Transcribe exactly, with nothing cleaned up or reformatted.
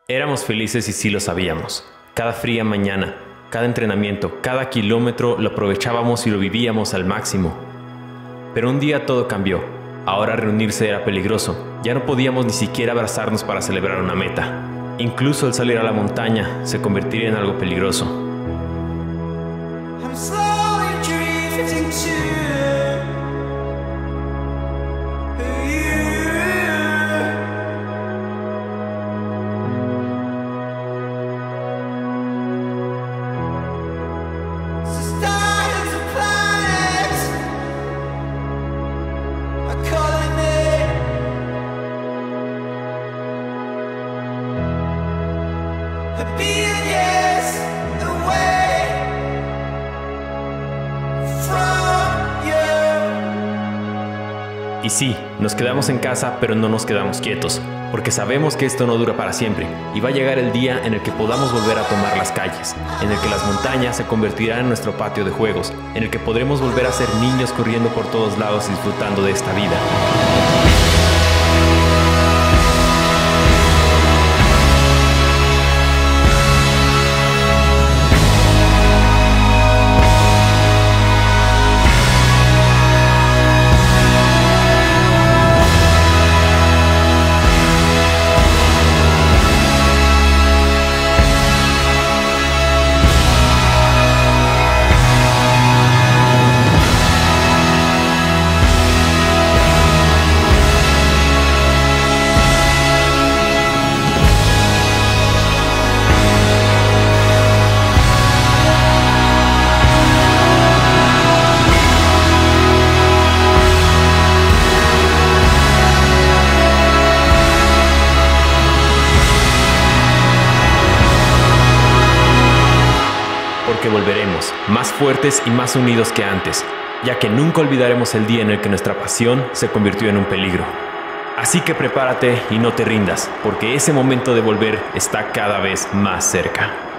Éramos felices y sí lo sabíamos. Cada fría mañana, cada entrenamiento, cada kilómetro lo aprovechábamos y lo vivíamos al máximo. Pero un día todo cambió. Ahora reunirse era peligroso. Ya no podíamos ni siquiera abrazarnos para celebrar una meta. Incluso el salir a la montaña se convertiría en algo peligroso. I'm slowly drifting to Y sí, nos quedamos en casa, pero no nos quedamos quietos, porque sabemos que esto no dura para siempre, y va a llegar el día en el que podamos volver a tomar las calles, en el que las montañas se convertirán en nuestro patio de juegos, en el que podremos volver a ser niños corriendo por todos lados y disfrutando de esta vida. Porque volveremos, más fuertes y más unidos que antes, ya que nunca olvidaremos el día en el que nuestra pasión se convirtió en un peligro. Así que prepárate y no te rindas, porque ese momento de volver está cada vez más cerca.